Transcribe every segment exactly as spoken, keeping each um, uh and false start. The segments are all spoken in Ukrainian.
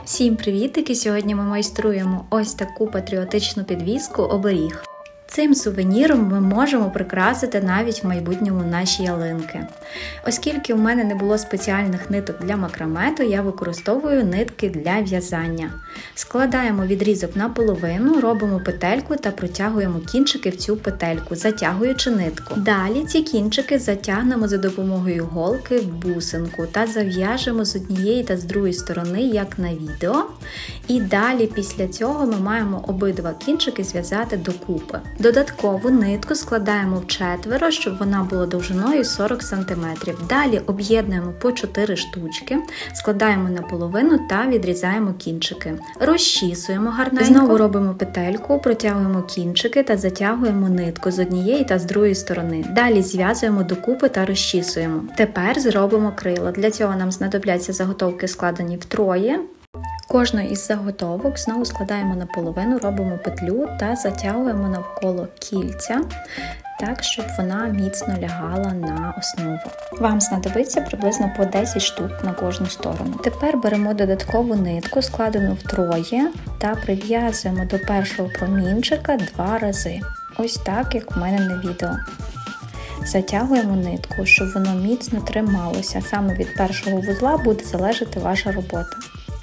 Всім привітики! Сьогодні ми майструємо ось таку патріотичну підвіску оберіг. Цим сувеніром ми можемо прикрасити навіть в майбутньому наші ялинки. Оскільки у мене не було спеціальних ниток для макраме, то я використовую нитки для в'язання. Складаємо відрізок наполовину, робимо петельку та протягуємо кінчики в цю петельку, затягуючи нитку. Далі ці кінчики затягнемо за допомогою голки в бусинку та зав'яжемо з однієї та з другої сторони, як на відео. І далі після цього ми маємо обидва кінчики зв'язати докупи. Додаткову нитку складаємо в четверо, щоб вона була довжиною сорок сантиметрів. Далі об'єднуємо по чотири штучки, складаємо наполовину та відрізаємо кінчики. Розчісуємо гарненько. Знову робимо петельку, протягуємо кінчики та затягуємо нитку з однієї та з другої сторони. Далі зв'язуємо докупи та розчісуємо. Тепер зробимо крила. Для цього нам знадобляться заготовки, складені втроє. Кожну із заготовок знову складаємо наполовину, робимо петлю та затягуємо навколо кільця, так, щоб вона міцно лягала на основу. Вам знадобиться приблизно по десять штук на кожну сторону. Тепер беремо додаткову нитку, складену втроє, та прив'язуємо до першого промінчика два рази. Ось так, як у мене на відео. Затягуємо нитку, щоб воно міцно трималося. Саме від першого вузла буде залежати ваша робота.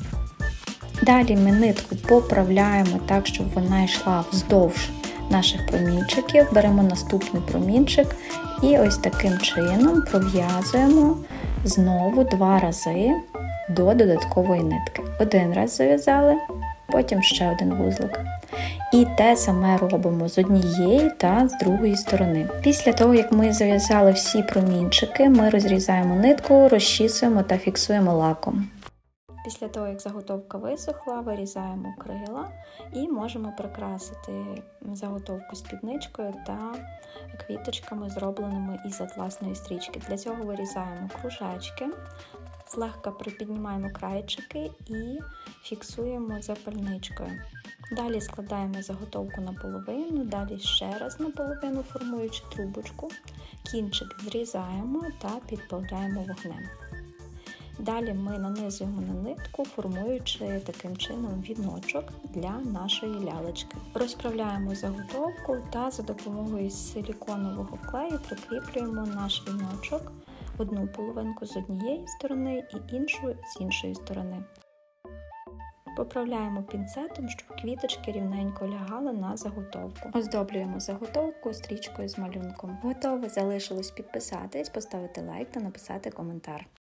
Далі ми нитку поправляємо так, щоб вона йшла вздовж наших промінчиків. Беремо наступний промінчик і ось таким чином пров'язуємо знову два рази до додаткової нитки. Один раз зав'язали, потім ще один вузлик. І те саме робимо з однієї та з другої сторони. Після того, як ми зав'язали всі промінчики, ми розрізаємо нитку, розчісуємо та фіксуємо лаком. Після того, як заготовка висохла, вирізаємо крила і можемо прикрасити заготовку спідничкою та квіточками, зробленими із атласної стрічки. Для цього вирізаємо кружечки, злегка припіднімаємо крайчики і фіксуємо запальничкою. Далі складаємо заготовку наполовину, далі ще раз наполовину, формуючи трубочку. Кінчик зрізаємо та підправляємо вогнем. Далі ми нанизуємо на нитку, формуючи таким чином віночок для нашої лялечки. Розправляємо заготовку та за допомогою силіконового клею прикріплюємо наш віночок, одну половинку з однієї сторони і іншу з іншої сторони. Поправляємо пінцетом, щоб квіточки рівненько лягали на заготовку. Оздоблюємо заготовку стрічкою з малюнком. Готово, залишилось підписатись, поставити лайк та написати коментар.